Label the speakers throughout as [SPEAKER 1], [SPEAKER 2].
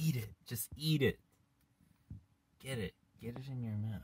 [SPEAKER 1] eat it. Just eat it. Get it. Get it in your mouth.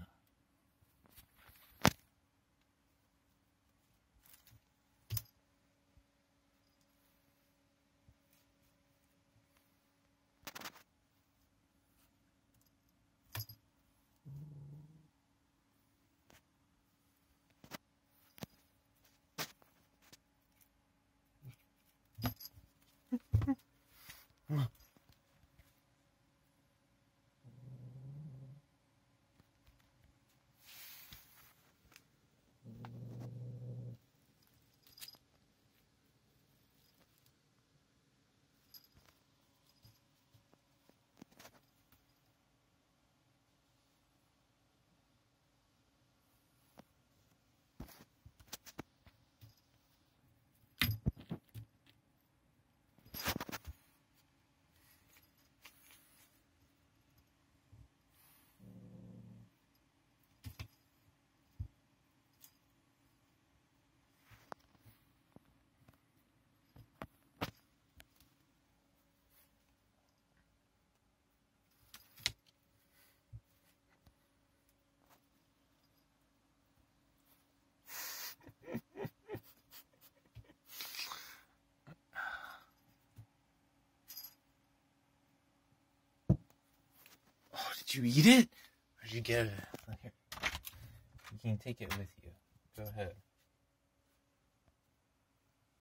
[SPEAKER 1] Did you eat it? Or did you get it? Here. You can take it with you. Go ahead.